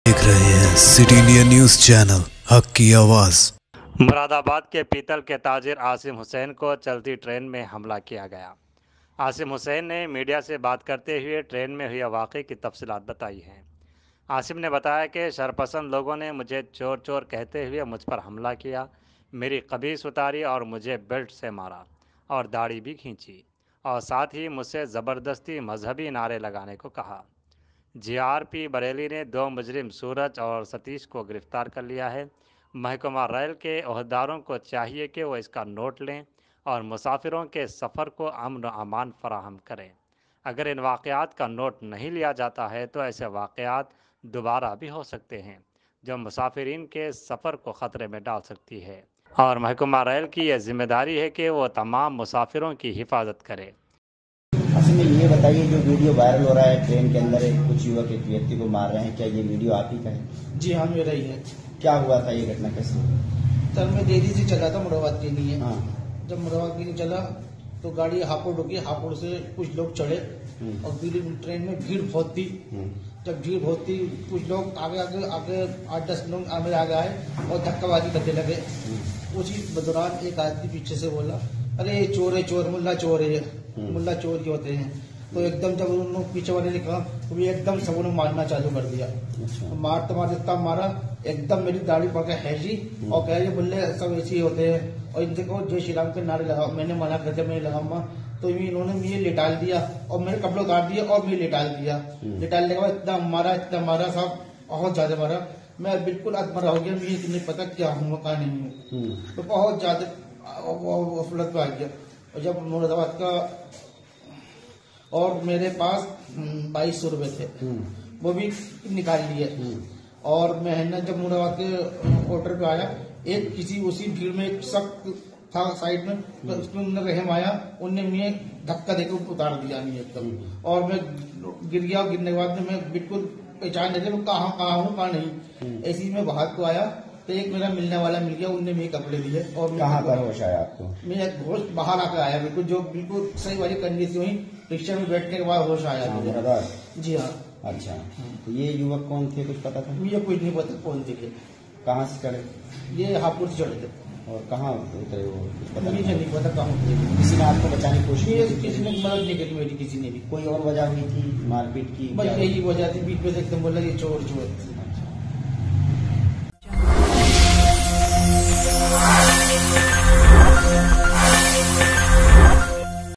देख रहे हैं सिटी इंडिया न्यूज चैनल, हक की आवाज। मुरादाबाद के पीतल के ताजिर आसिम हुसैन को चलती ट्रेन में हमला किया गया। आसिम हुसैन ने मीडिया से बात करते हुए ट्रेन में हुए वाक़े की तफसीलात बताई हैं। आसिम ने बताया कि शरपसंद लोगों ने मुझे चोर चोर कहते हुए मुझ पर हमला किया, मेरी कमीज़ उतारी और मुझे बेल्ट से मारा और दाढ़ी भी खींची और साथ ही मुझसे ज़बरदस्ती मजहबी नारे लगाने को कहा। जीआरपी बरेली ने 2 मुजरिम सूरज और सतीश को गिरफ्तार कर लिया है। महकमा रेल के ओहदेदारों को चाहिए कि वो इसका नोट लें और मुसाफिरों के सफ़र को अमन व अमान फराहम करें। अगर इन वाक़यात का नोट नहीं लिया जाता है तो ऐसे वाक़यात दोबारा भी हो सकते हैं जो मुसाफिरीन के सफ़र को ख़तरे में डाल सकती है और महकमा रेल की यह जिम्मेदारी है कि वो तमाम मुसाफिरों की हिफाजत करे। असल में ये बताइए, जो वीडियो वायरल हो रहा है ट्रेन के अंदर कुछ युवक एक व्यक्ति को मार रहे हैं, क्या ये वीडियो आप ही का है? जी हाँ, मेरा ही है। क्या हुआ था, ये घटना कैसे? सर मैं देरी से चला था मुरादाबाद के लिए। हाँ। जब मुरादाबाद के लिए चला तो गाड़ी हापुड़ रुकी, हापुड़ से कुछ लोग चढ़े और ट्रेन में भीड़ बहुत थी। जब भीड़ बहुत थी कुछ लोग आगे आगे आगे 8-10 लोग आगे आए और धक्काबाजी करने लगे। उसी दौरान एक आदमी पीछे से बोला, अरे चोर है चोर, मुल्ला चोर है, मुल्ला चोर के होते हैं। तो एकदम जब उन लोग पीछे वाले ने कहा तो भी एकदम सबों ने मारना चालू कर दिया। मारते मारते इतना मारा, एकदम मेरी दाढ़ी पड़ के हैजी और कह रहे मुल्ले सब ऐसे ही होते हैं और इनसे कहो जय श्री राम के नारे लगाओ। मैंने मना कर दिया, मैं लगाऊंगा। तो इन्होंने मुझे लिटाल दिया और मेरे कपड़े उतार दिए और मुझे लिटाल दिया। लिटालने के बाद इतना मारा साहब, बहुत ज्यादा मारा। मैं बिल्कुल अधमरा हो गया, मुझे नहीं पता क्या हूँ क्या नहीं हूँ। तो बहुत ज्यादा गफलत में आ गया। और जब मुरादाबाद का और मेरे पास 2200 रुपए थे, वो भी निकाल लिए। और मैं जब मुरादाबाद के ऑर्डर पे आया, एक किसी उसी भीड़ में एक शख्स था साइड में, तो उसमें उन्हें रहम आया, उनने मुझे धक्का देकर उतार दिया मुझे एकदम। और मैं गिर गया। गिरने के बाद में मैं बिल्कुल पहचान नहीं रही कहाँ हूँ कहाँ नहीं। ऐसे ही मैं बाहर को आया तो एक मेरा मिलने वाला मिल गया, उनने मेरे कपड़े दिए। और कहाँ पर होश आया आपको? मैं होश बाहर आकर आया, बिल्कुल जो बिल्कुल सही वाली कंडीशन हुई। रिक्शा में बैठने के बाद होश आया मुझे। जी हाँ। अच्छा, तो ये युवक कौन थे, कुछ पता था? मुझे कुछ नहीं पता कौन थे। कहाँ से चढ़े? ये हापुड़ से चढ़े थे। और कहाँ उतरे वो, कुछ पता मुझे नहीं पता कहाँ उतरे। किसी ने आपको बचाने की कोशिश की? किसी ने मदद नहीं करी मेरी, किसी ने भी। कोई और वजह हुई थी मारपीट की? बस यही वजह थी, बीच में से एकदम बोला ये चोर चोर।